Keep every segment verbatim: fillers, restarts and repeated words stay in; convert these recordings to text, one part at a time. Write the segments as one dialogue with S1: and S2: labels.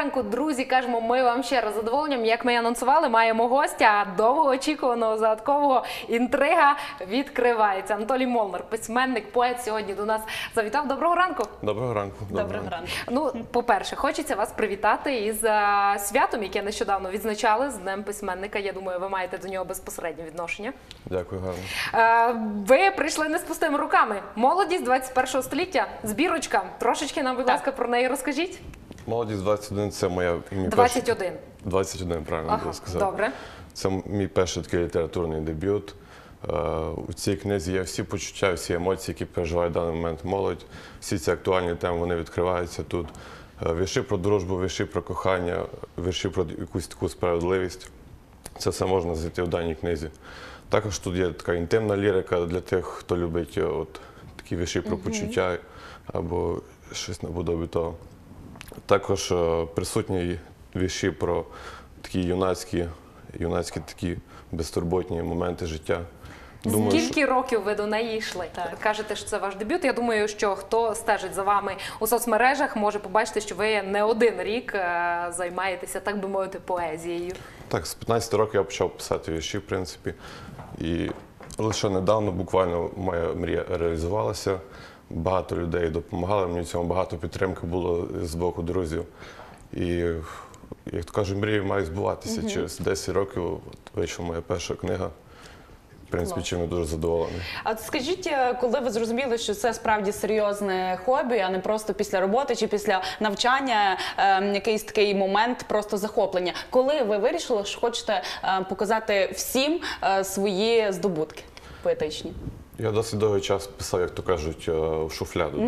S1: ранку, друзі. Кажемо, ми вам ще раз з задоволенням. Як ми анонсували, маємо гостя довгоочікуваного, загадкового. Інтрига відкривається. Анатолій Молнар, письменник, поет, сьогодні до нас завітав. Доброго ранку.
S2: Доброго ранку.
S3: Доброго ранку.
S1: Ну, по-перше, хочеться вас привітати із а, святом, яке нещодавно відзначали, з Днем письменника. Я думаю, ви маєте до нього безпосереднє відношення.
S2: Дякую, гарно.
S1: А, ви прийшли не з пустими руками. Молодість двадцять першого століття, збірочка. Трошечки нам, будь
S3: Так.
S1: ласка, про неї розкажіть.
S2: Молодість двадцять один – це моя мій
S1: двадцять
S2: перший-
S1: один.
S2: двадцять один, правильно
S1: Ага,
S2: було сказати.
S1: добре.
S2: Це мій перший такий літературний дебют. Е, У цій книзі є всі почуття, всі емоції, які переживає в даний момент молодь. Всі ці актуальні теми, вони відкриваються тут. Е, Вірші про дружбу, вірші про кохання, вірші про якусь таку справедливість. Це все можна знайти в даній книзі. Також тут є така інтимна лірика для тих, хто любить е, от, такі вірші про почуття або щось наподобі того. Також е, присутні вірші про такі юнацькі, юнацькі такі безтурботні моменти життя. Думаю, що-
S1: Скільки років ви до неї йшли? Кажете, що це ваш дебют. Я думаю, що хто стежить за вами у соцмережах, може побачити, що ви не один рік е, займаєтеся, так би мовити, поезією.
S2: Так, з п'ятнадцяти років я почав писати вірші, в принципі. І лише недавно буквально моя мрія реалізувалася. Багато людей допомагали мені в цьому, багато підтримки було з боку друзів. І, як то кажуть, мрії мають збуватися. Через десять років от, вийшла моя перша книга. В принципі,
S3: Клас.
S2: чим я дуже задоволений.
S3: А от скажіть, е, коли ви зрозуміли, що це справді серйозне хобі, а не просто після роботи чи після навчання, е, якийсь такий момент просто захоплення, коли ви вирішили, що хочете е, показати всім е, свої здобутки поетичні?
S2: Я досить довгий час писав, як то кажуть, е, в шуфляду.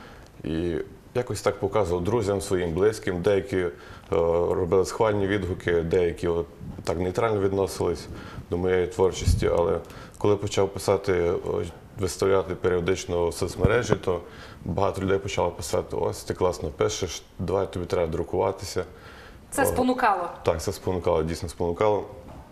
S2: І якось так показував друзям, своїм близьким. Деякі е, робили схвальні відгуки, деякі от, так нейтрально відносились до моєї творчості. Але коли почав писати, е, виставляти періодично в соцмережі, то багато людей почало писати: ось ти класно пишеш, давай тобі треба друкуватися.
S1: Це спонукало.
S2: Так, це спонукало, дійсно спонукало.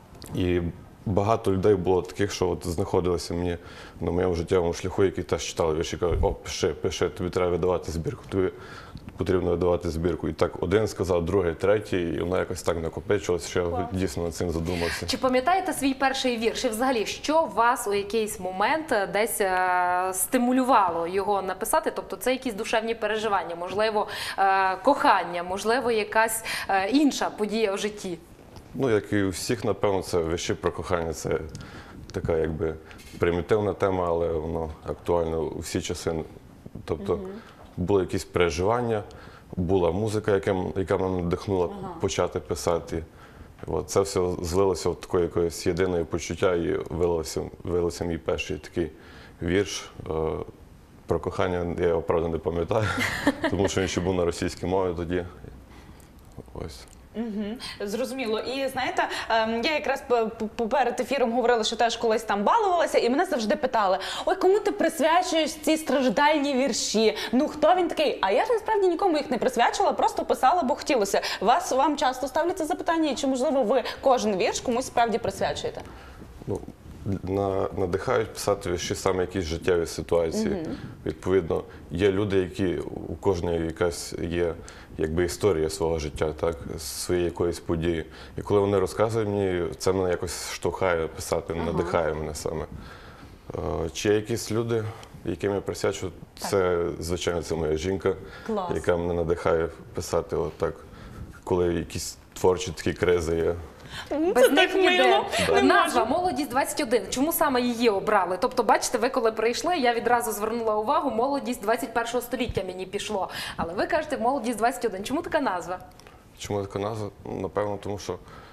S2: І багато людей було таких, що от знаходилися мені на моєму життєвому шляху, які теж читали вірші, кажуть: о, пиши, пиши, тобі треба видавати збірку, тобі потрібно видавати збірку. І так один сказав, другий, третій, і воно якось так накопичилося, що я дійсно над цим задумався.
S1: Чи пам'ятаєте свій перший вірш? І взагалі, що вас у якийсь момент е, десь е, стимулювало його написати? Тобто це якісь душевні переживання, можливо, е, кохання, можливо, якась е, інша подія в житті?
S2: Ну, як і у всіх, напевно, це вірші про кохання, це така якби примітивна тема, але воно актуально у всі часи. Тобто були якісь переживання, була музика, яка, яка мене надихнула почати писати. От це все злилося в таке якоїсь єдине почуття і вилилося, вилилося мій перший такий вірш. Е, Про кохання я його, правда, не пам'ятаю, тому що він ще був на російській мові тоді. Ось.
S3: Угу, зрозуміло. І знаєте, ем, я якраз п- п- перед ефіром говорила, що теж колись там балувалася, і мене завжди питали: ой, кому ти присвячуєш ці страждальні вірші? Ну хто він такий? А я ж насправді нікому їх не присвячувала, просто писала, бо хотілося. Вас вам часто ставлять це запитання, і чи можливо ви кожен вірш комусь справді присвячуєте?
S2: Ну, на, надихають писати вірші саме якісь життєві ситуації. Відповідно, є люди, які у кожної якась є якби історія свого життя, так, своєї якоїсь події. І коли вони розказують мені, це мене якось штовхає писати, надихає мене саме. Е, Чи є якісь люди, яким я присвячу, це, звичайно, це моя жінка,
S3: Клас.
S2: яка мене надихає писати отак, коли якісь творчі такі кризи є.
S1: Без
S3: Це
S1: них
S3: так
S1: ніде.
S3: мило. Не
S1: Назва
S3: можу.
S1: «Молодість двадцять один». Чому саме її обрали? Тобто, бачите, ви коли прийшли, я відразу звернула увагу, «Молодість двадцять першого століття» мені пішло. Але ви кажете «Молодість двадцять один». Чому така назва?
S2: Чому така назва? Ну, напевно, тому що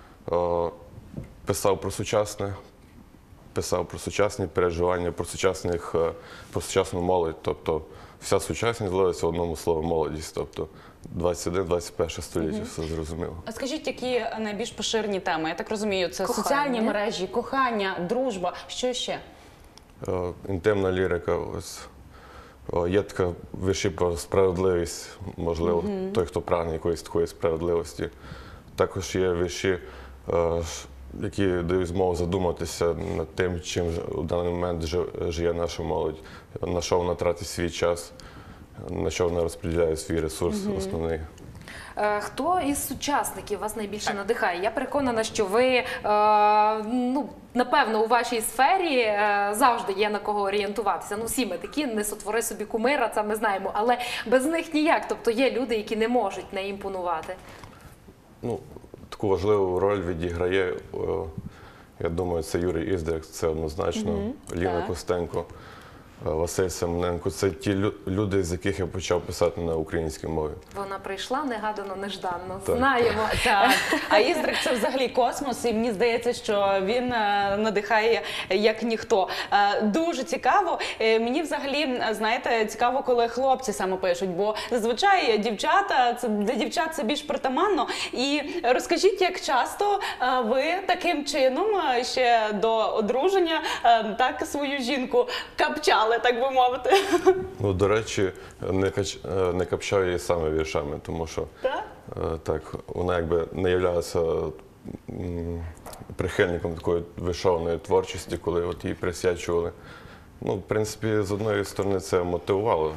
S2: е, писав про сучасне, писав про сучасні переживання, про, сучасних, е, про сучасну молодь. Тобто вся сучасність злилася в одному слові «молодість». Тобто двадцять один двадцять перше століття, все зрозуміло.
S3: А скажіть, які найбільш поширені теми? Я так розумію, це
S1: Кохання.
S3: соціальні мережі, кохання, дружба. Що ще?
S2: Е, Інтимна лірика, ось. Е, Є така вірші про справедливість, можливо, той, хто прагне якоїсь такої справедливості. Також є вірші, е, ш- які дають змогу задуматися над тим, чим ж у даний момент жи- живе наша молодь, на що вона тратить свій час. на що вони розподіляють свій ресурс основний.
S1: Е, Хто із сучасників вас найбільше надихає? Я переконана, що ви, е, ну, напевно, у вашій сфері е, завжди є на кого орієнтуватися. Ну, всі ми такі, не сотвори собі кумира, це ми знаємо, але без них ніяк. Тобто є люди, які не можуть не імпонувати.
S2: Ну, таку важливу роль відіграє, е, я думаю, це Юрій Іздрик, це однозначно, Ліна
S3: так.
S2: Костенко, е, Василь Семененко. Це ті лю- люди, з яких я почав писати на українській мові.
S1: Вона прийшла негадано, нежданно.
S2: Так.
S1: Знаємо.
S3: Так, а Іздрик це взагалі космос, і мені здається, що він е, надихає як ніхто. Е, Дуже цікаво. Е, Мені взагалі, знаєте, цікаво, коли хлопці саме пишуть, бо зазвичай дівчата, це для дівчат це більш притаманно. І розкажіть, як часто е, ви таким чином е, ще до одруження е, так свою жінку капчали, так би мовити.
S2: Ну, до речі, не, кач... е, не капчав її саме віршами, тому що
S3: Так?
S2: е, так, вона якби не являлася м, прихильником такої вишованої творчості, коли от її присвячували. Ну, в принципі, з одної сторони це мотивувало.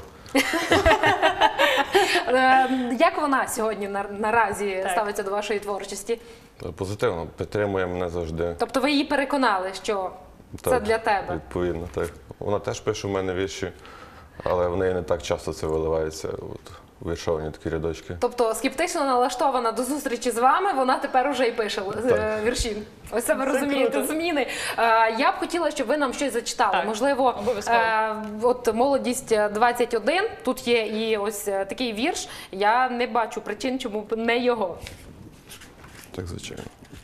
S1: Е, Як вона сьогодні на- наразі
S3: Так.
S1: ставиться до вашої творчості?
S2: Позитивно, підтримує мене завжди.
S1: Тобто ви її переконали, що це
S2: Так,
S1: для тебе?
S2: Відповідно, так. Вона теж пише в мене вірші, але в неї не так часто це виливається. От, віршовані такі рядочки.
S1: Тобто скептично налаштована до зустрічі з вами, вона тепер уже і пише е,
S2: Так.
S1: вірші. Ось це ви
S3: Це
S1: розумієте,
S3: круто.
S1: зміни. Е, Я б хотіла, щоб ви нам щось зачитали.
S3: Так,
S1: Можливо,
S3: обов'язково.
S1: е, от молодість двадцять один, тут є і ось е, такий вірш. Я не бачу причин, чому б не його.
S2: Так, звичайно.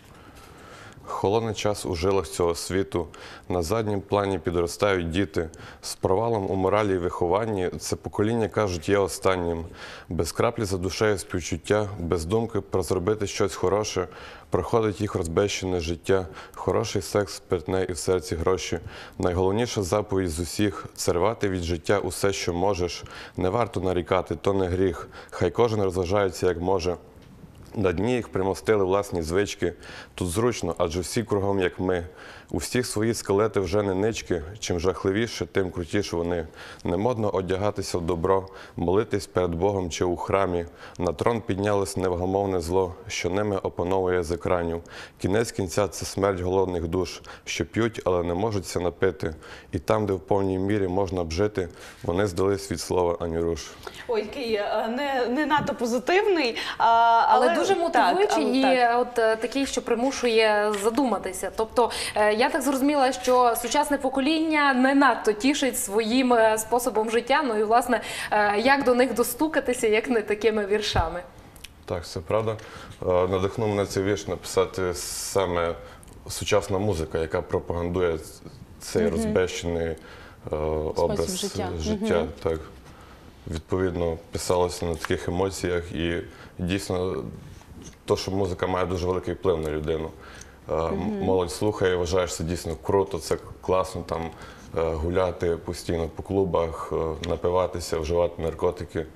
S2: Холодний час у жилах цього світу, на заднім плані підростають діти. З провалом у моралі і вихованні це покоління, кажуть, є останнім. Без краплі за душею співчуття, без думки про зробити щось хороше, проходить їх розбещене життя. Хороший секс, спиртне і в серці гроші. Найголовніша заповідь з усіх – це рвати від життя усе, що можеш. Не варто нарікати, то не гріх, хай кожен розважається, як може. На дні їх примостили власні звички. Тут зручно, адже всі кругом, як ми. У всіх свої скелети вже не нички. Чим жахливіше, тим крутіше вони. Не модно одягатися в добро, молитись перед Богом чи у храмі. На трон піднялось невгамовне зло, що ними опановує з екранів. Кінець кінця – це смерть голодних душ, що п'ють, але не можуться напити. І там, де в повній мірі можна б жити, вони здались від слова ані руш.
S3: Ой, який е, не, не надто позитивний, а,
S1: Але,
S3: але,
S1: дуже мотивуючий
S3: так, але
S1: і
S3: так.
S1: от е, такий, що примушує задуматися. Тобто е, я так зрозуміла, що сучасне покоління не надто тішить своїм е, способом життя. Ну і власне, е, як до них достукатися, як не такими віршами.
S2: Так, це правда. Е, Надихнув мене цей вірш написати саме сучасна музика, яка пропагандує цей розбещений е, образ
S3: життя.
S2: життя. Так. Відповідно, писалося на таких емоціях, і дійсно, то, що музика має дуже великий вплив на людину. Е, м- Молодь слухає, вважає, що це дійсно круто, це класно там е, гуляти постійно по клубах, е, напиватися, вживати наркотики.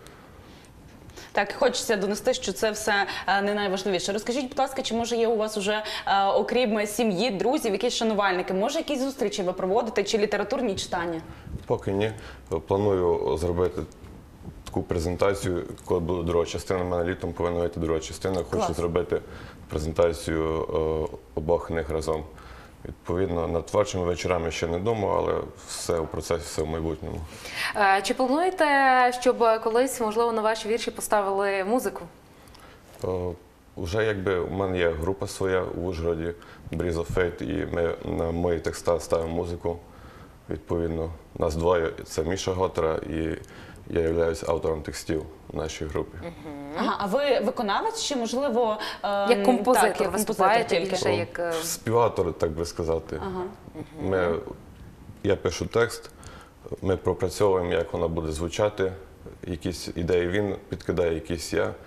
S3: Так, хочеться донести, що це все е, не найважливіше. Розкажіть, будь ласка, чи може є у вас уже, е, окрім сім'ї, друзів, якісь шанувальники? Може, якісь зустрічі ви проводите чи літературні читання?
S2: Поки ні. Планую зробити таку презентацію, коли буде друга частина. У мене літом повинна вийти друга частина. Хочу
S3: Клас.
S2: зробити презентацію е, обох книг разом. Відповідно, над творчими вечорами ще не думав, але все у процесі, все в майбутньому.
S1: Е, Чи плануєте, щоб колись, можливо, на ваші вірші поставили музику?
S2: Е, Уже якби у мене є група своя у Ужгороді, Breeze of Fate, і ми на мої текста ставимо музику. Відповідно, нас двоє. Це Міша Готера, і я являюсь автором текстів в нашій групі.
S3: Ага, а ви виконавець чи, можливо, е,
S1: Як композитор
S3: так, як
S1: виступаєте
S3: тільки?
S1: більше, як е,
S2: Співавтор, так би сказати. Ми, я пишу текст, ми пропрацьовуємо, як вона буде звучати, якісь ідеї він підкидає, якісь я.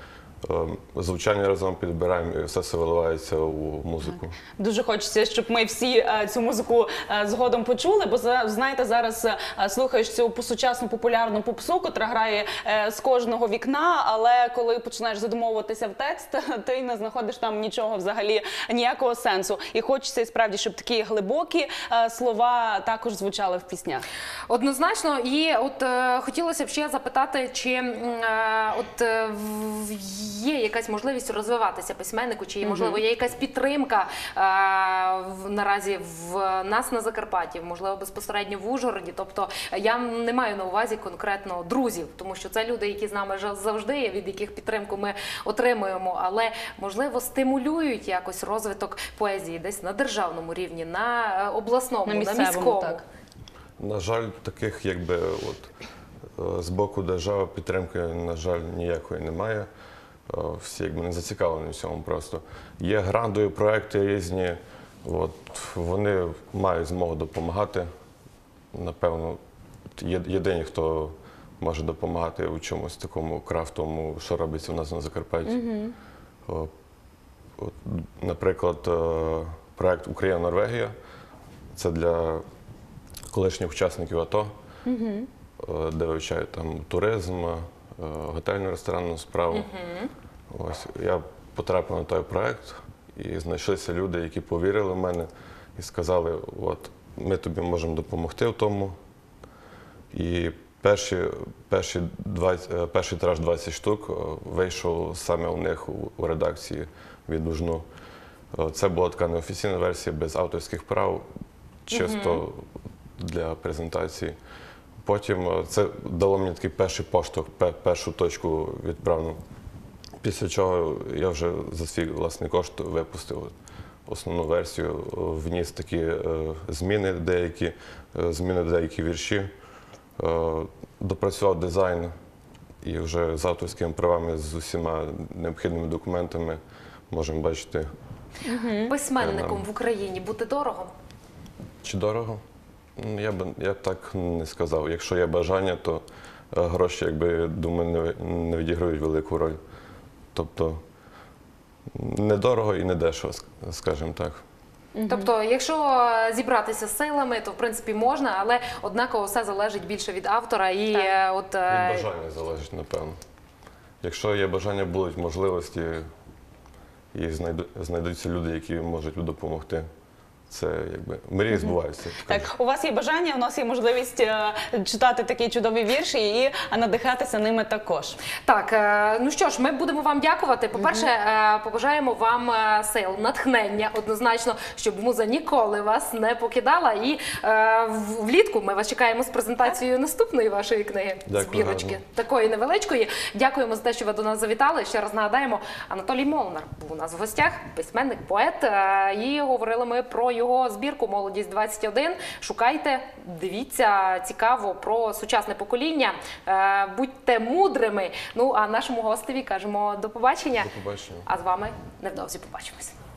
S2: е, звучання разом підбираємо і все це виливається у музику.
S3: Дуже хочеться, щоб ми всі е, цю музику е, згодом почули, бо за- знаєте, зараз е, слухаєш цю сучасну популярну попсу, котра грає е, з кожного вікна, але коли починаєш задумовуватися в текст, ти не знаходиш там нічого взагалі, ніякого сенсу. І хочеться і справді, щоб такі глибокі е, слова також звучали в піснях.
S1: Однозначно, і от е, хотілося б ще запитати, чи м, е, от е, в- є якась можливість розвиватися письменнику, чи можливо є якась підтримка е, в, наразі в нас на Закарпатті, можливо, безпосередньо в Ужгороді. Тобто я не маю на увазі конкретно друзів, тому що це люди, які з нами жа- завжди є, від яких підтримку ми отримуємо, але можливо стимулюють якось розвиток поезії десь на державному рівні, на е, обласному,
S3: На
S1: на,
S3: місцевому,
S1: міському.
S3: так.
S2: На жаль, таких якби от е, з боку держави підтримки, на жаль, ніякої немає. Е, Всі якби не зацікавлені в цьому просто. Є грантові проекти різні, от, вони мають змогу допомагати. Напевно, є- єдині, хто може допомагати у чомусь такому крафтовому, що робиться у нас на Закарпатті. Е, От, наприклад, е, проект Україна-Норвегія. Це для колишніх учасників АТО, е, де вивчають там туризм, е, готельну ресторанну справу. Ось я потрапив на той проект, і знайшлися люди, які повірили в мене і сказали, от ми тобі можемо допомогти в тому. І перші, перші двадцять, е, перший тираж двадцять штук е, вийшов саме у них у, у редакції від Ужну. Е, Це була така неофіційна версія без авторських прав, чисто для презентації. Потім е, це дало мені такий перший поштовх, пе- першу точку відправну. Після чого я вже за свій власний кошт випустив основну версію, е, вніс такі е, зміни деякі, е, зміни деякі вірші, е, допрацював дизайн і вже з авторськими правами, з усіма необхідними документами можемо бачити,
S1: Письменником в Україні бути дорого?
S2: чи дорого. Ну, Я б я б так не сказав. Якщо є бажання, то е, гроші, якби, думаю, не, ви- не відіграють велику роль. Тобто недорого і не дешево, ск- скажімо так.
S1: Тобто, якщо зібратися з силами, то в принципі можна, але однаково все залежить більше від автора і
S3: Так.
S1: е, от
S2: Від
S1: е,
S2: бажання залежить, напевно. Якщо є бажання, будуть можливості, і знайду, знайдуться люди, які можуть допомогти. Це якби мрії збуваються. як кажуть.
S3: Так, у вас є бажання, у нас є можливість е, читати такі чудові вірші і надихатися ними також.
S1: Так, е, ну що ж, ми будемо вам дякувати. По-перше, е, побажаємо вам е, сил, натхнення, однозначно, щоб муза ніколи вас не покидала. І е, в- влітку ми вас чекаємо з презентацією наступної вашої книги,
S2: Дякую,
S1: збірочки,
S2: гарно.
S1: такої невеличкої. Дякуємо за те, що ви до нас завітали. Ще раз нагадаємо, Анатолій Молнар був у нас в гостях, письменник, поет. е, І говорили ми про його збірку «Молодість двадцять один». Шукайте, дивіться, цікаво про сучасне покоління. Е, Будьте мудрими. Ну, а нашому гостеві кажемо до побачення.
S2: До побачення.
S1: А з вами невдовзі побачимось.